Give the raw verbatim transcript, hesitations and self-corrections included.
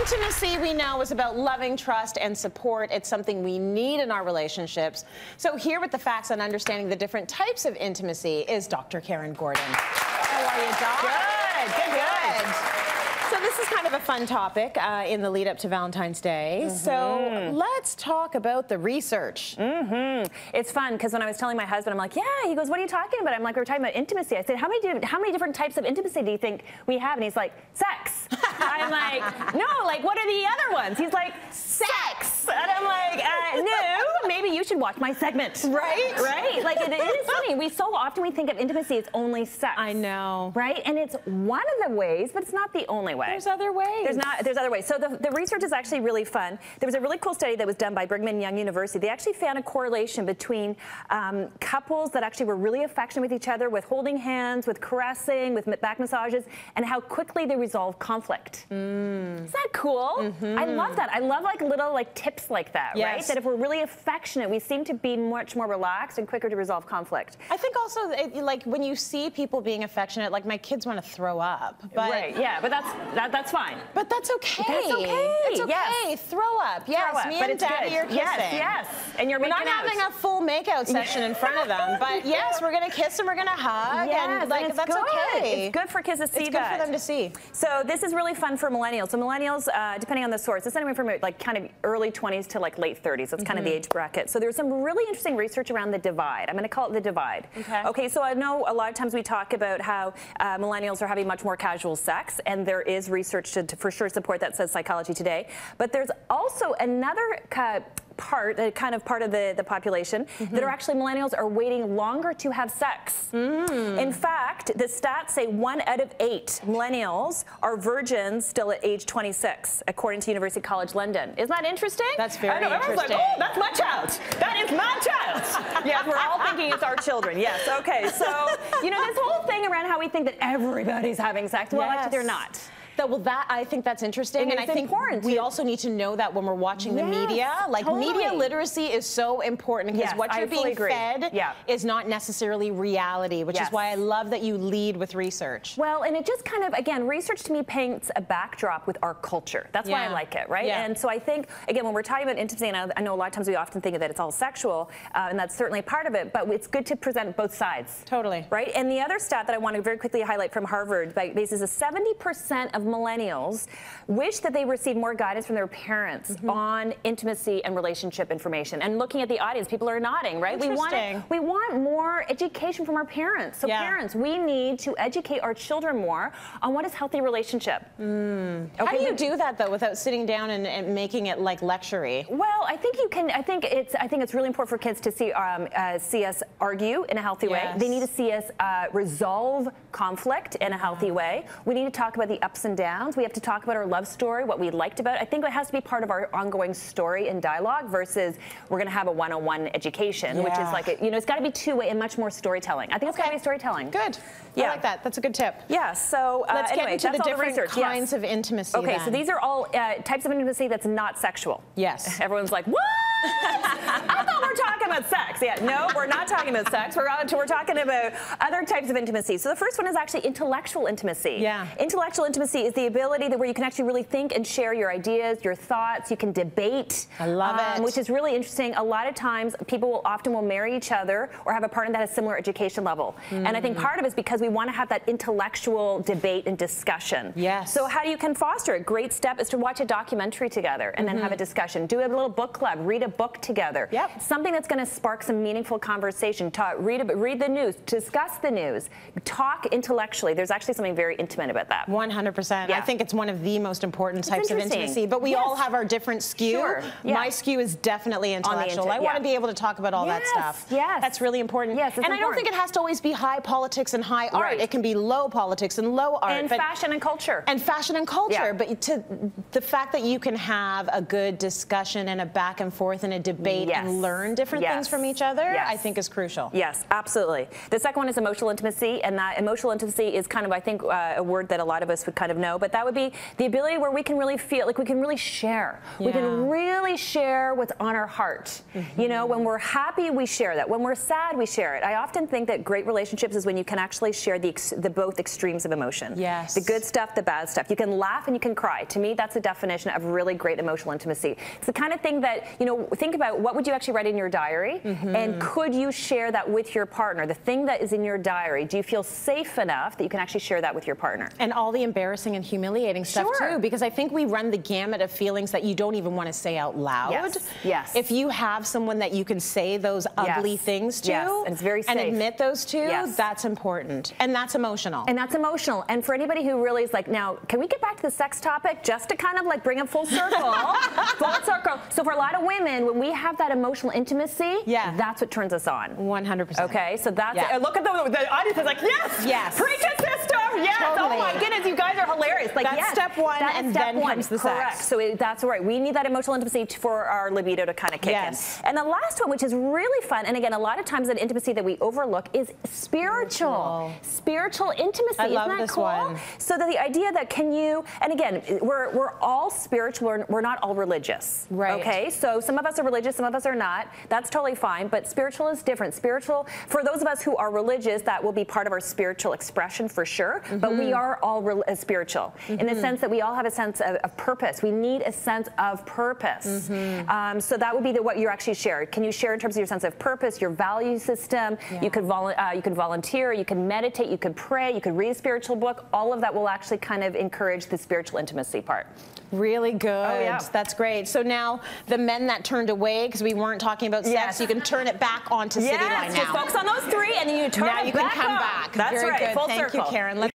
Intimacy, we know, is about loving, trust, and support. It's something we need in our relationships. So here with the facts on understanding the different types of intimacy is Doctor Karyn Gordon. How are you, Doc? Good, good, good. So this is kind of a fun topic uh, in the lead up to Valentine's Day. Mm-hmm. So let's talk about the research. Mm-hmm. It's fun because when I was telling my husband, I'm like, yeah, he goes, what are you talking about? I'm like, we're talking about intimacy. I said, how many, do, how many different types of intimacy do you think we have? And he's like, sex. I'm like, no, like, what are the other ones? He's like, sex. And I'm like, uh, no, maybe you should watch my segment. Right? Right? Like, it, it is funny. We so often we think of intimacy as only sex. I know. Right? And it's one of the ways, but it's not the only way. There's other ways. There's not. There's other ways. So the, the research is actually really fun. There was a really cool study that was done by Brigham and Young University. They actually found a correlation between um, couples that actually were really affectionate with each other, with holding hands, with caressing, with back massages, and how quickly they resolve conflict. Mm. Isn't that cool? Mm-hmm. I love that. I love like little like tips like that, yes. right? That if we're really affectionate, we seem to be much more relaxed and quicker to resolve conflict. I think also it, like when you see people being affectionate, like my kids want to throw up. But, right. Yeah. But that's that, that's fine. But that's okay. That's okay. It's okay. Yes. Throw up. Yes. Throw up. Me but and Daddy good. are kissing. Yes. Yes. And you're we're making not out. having a full makeout session in front of them, but yes, we're gonna kiss and we're gonna hug. Yes, and like and it's that's good. okay. It's good for kids to see it's that. It's good for them to see. So this is really fun for millennials. So millennials, uh, depending on the source, it's anywhere from like kind of early twenties to like late thirties. That's mm-hmm. kind of the age bracket. So there's some really interesting research around the divide. I'm going to call it the divide. Okay. Okay. So I know a lot of times we talk about how uh, millennials are having much more casual sex, and there is research to, to for sure support that, says Psychology Today. But there's also another uh, part, uh, kind of part of the, the population mm-hmm. that are actually millennials are waiting longer to have sex. Mm. In fact, the stats say one out of eight millennials are virgins still at age twenty-six, according to University College London. Isn't that interesting? That's very I know, interesting. Everyone's like, oh, that's my child. That is my child. Yes, we're all thinking it's our children. Yes, okay. So, you know, this whole thing around how we think that everybody's having sex, well, yes. actually they're not. That, well, that I think that's interesting, and, and I think important. we also need to know that when we're watching yes, the media, like totally. media literacy is so important because yes, what you're I being agree. fed yeah. is not necessarily reality, which yes. is why I love that you lead with research. Well, and it just kind of, again, research to me paints a backdrop with our culture. That's yeah. why I like it, right? Yeah. And so I think, again, when we're talking about intimacy, and I, I know a lot of times we often think that it's all sexual, uh, and that's certainly part of it, but it's good to present both sides. Totally. Right? And the other stat that I want to very quickly highlight from Harvard, basis is seventy percent of millennials wish that they received more guidance from their parents mm-hmm. on intimacy and relationship information. And looking at the audience, people are nodding, right? We want it, we want more education from our parents. So yeah. parents, we need to educate our children more on what is healthy relationship. Mm. Okay, How do you but, do that though without sitting down and, and making it like lecture-y? Well, I think you can. I think it's. I think it's really important for kids to see um, uh, see us argue in a healthy yes. way. They need to see us uh, resolve conflict in a healthy way. We need to talk about the ups and downs. We have to talk about our love story, what we liked about it. I think it has to be part of our ongoing story and dialogue versus we're going to have a one-on-one education, yeah. which is like, a, you know, it's got to be two-way and much more storytelling. I think it's okay. got to be storytelling. Good. Yeah. I like that. That's a good tip. Yeah. So uh, let's anyway, get into that's the all different the research. kinds yes. of intimacy. Okay, then. so these are all uh, types of intimacy that's not sexual. Yes. Everyone's like, what? I thought we were talking about sex. Yeah, no, we're not talking about sex. We're, on, we're talking about other types of intimacy. So the first one is actually intellectual intimacy. Yeah. Intellectual intimacy is the ability that where you can actually really think and share your ideas, your thoughts. You can debate. I love um, it. Which is really interesting. A lot of times, people will often will marry each other or have a partner that has similar education level. Mm. And I think part of it is because we want to have that intellectual debate and discussion. Yes. So how do you can foster it? Great step is to watch a documentary together and mm-hmm. then have a discussion. Do a little book club. Read a book together. Yep. Something that's going to spark some meaningful conversation. Talk, read, a, read the news. Discuss the news. Talk intellectually. There's actually something very intimate about that. one hundred percent. Yeah. I think it's one of the most important it's types of intimacy. But we yes. all have our different skew. Sure. Yeah. My skew is definitely intellectual. Inter I yeah. want to be able to talk about all yes. that stuff. Yes. That's really important. Yes, it's and important. I don't think it has to always be high politics and high art. Right. It can be low politics and low art. And but, fashion and culture. And fashion and culture. Yeah. But to the fact that you can have a good discussion and a back and forth forth in a debate yes. and learn different yes. things from each other, yes. I think is crucial. Yes, absolutely. The second one is emotional intimacy, and that emotional intimacy is kind of, I think, uh, a word that a lot of us would kind of know, but that would be the ability where we can really feel, like we can really share. Yeah. We can really share what's on our heart. Mm-hmm. You know, when we're happy, we share that. When we're sad, we share it. I often think that great relationships is when you can actually share the, ex the both extremes of emotion. Yes. The good stuff, the bad stuff. You can laugh and you can cry. To me, that's the definition of really great emotional intimacy. It's the kind of thing that, you know, think about what would you actually write in your diary, mm-hmm. and could you share that with your partner? The thing that is in your diary, do you feel safe enough that you can actually share that with your partner? And all the embarrassing and humiliating stuff sure. too, because I think we run the gamut of feelings that you don't even want to say out loud. Yes. yes. If you have someone that you can say those ugly yes. things to, yes. and it's very safe. and admit those to, yes. that's important. And that's emotional. And that's emotional. And for anybody who really is like, now, can we get back to the sex topic just to kind of like bring it full circle? Full circle. So for a lot of women, when we have that emotional intimacy, yeah. that's what turns us on. one hundred percent. Okay, so that's yeah. it. Look at the, the audience is like, yes! Yes. Preach it, sister! Yes! Totally. Oh my goodness, you guys are hilarious. Like, that's yes, step one, that and step then one. comes the Correct. sex. So it, that's right. We need that emotional intimacy for our libido to kind of kick yes. in. And the last one, which is really fun, and again, a lot of times that intimacy that we overlook is spiritual. Spiritual, spiritual intimacy. I Isn't love that this cool? one. So that the idea that can you, and again, we're, we're all spiritual, we're, we're not all religious. Right. Okay, so some of us are religious, some of us are not. That's totally fine, but spiritual is different. Spiritual, for those of us who are religious, that will be part of our spiritual expression for sure, mm-hmm. but we are all re uh, spiritual mm-hmm. in the sense that we all have a sense of, of purpose. We need a sense of purpose. Mm-hmm. um, so that would be the, what you actually share. Can you share in terms of your sense of purpose, your value system? Yeah. You could vol uh, you could volunteer, you can meditate, you could pray, you could read a spiritual book. All of that will actually kind of encourage the spiritual intimacy part. Really good. Oh, yeah. That's great. So now the men that turned away because we weren't talking about sex, yes. you can turn it back onto yes, Cityline now. Just focus on those three and then you turn now it you back can come on. back. That's Very right. good. Full Thank circle. you, Karyn. Let's